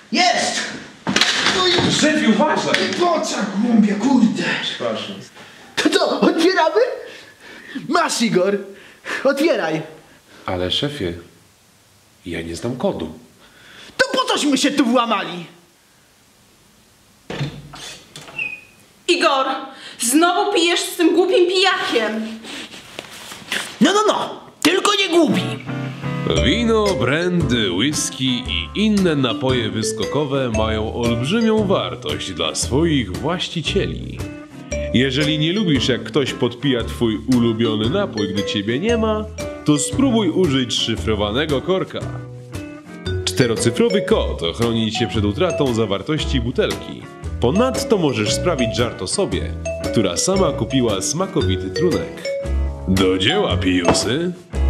Jest! No i... Szefie, uważaj! Pocak głąbie, kurde! Przepraszam. To co, otwieramy? Masz, Igor. Otwieraj. Ale szefie, ja nie znam kodu. To po cośmy się tu włamali? Igor, znowu pijesz z tym głupim pijakiem. No, tylko nie głupi. Wino, brandy, whisky i inne napoje wyskokowe mają olbrzymią wartość dla swoich właścicieli. Jeżeli nie lubisz, jak ktoś podpija twój ulubiony napój, gdy ciebie nie ma, to spróbuj użyć szyfrowanego korka. 4-cyfrowy kod ochroni cię przed utratą zawartości butelki. Ponadto możesz sprawić żart osobie, która sama kupiła smakowity trunek. Do dzieła, pijusy!